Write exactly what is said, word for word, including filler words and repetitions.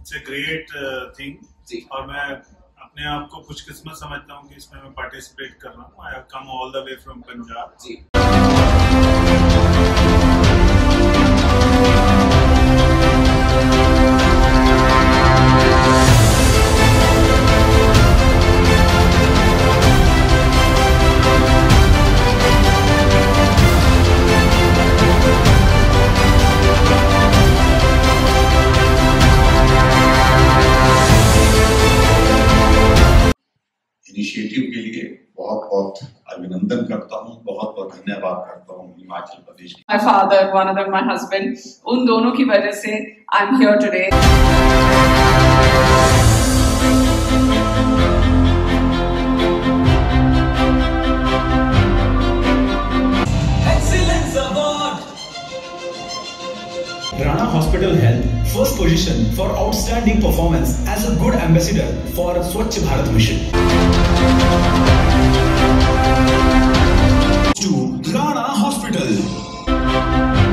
It's a great thing और मैं अपने आप को खुशकिस्मत समझता हूँ कि इसमें मैं पार्टिसिपेट कर रहा हूँ। I have come all the way from Punjab. जी इनिशिएटिव के लिए बहुत बहुत अभिनंदन करता हूँ, बहुत बहुत धन्यवाद करता हूँ हिमाचल प्रदेश की। My father, one of them my husband, उन दोनों की वजह से I'm here today. Excellence Award. Rana Hospital held first position for outstanding performance as a good ambassador for Swachh Bharat Mission. To Rana Hospital.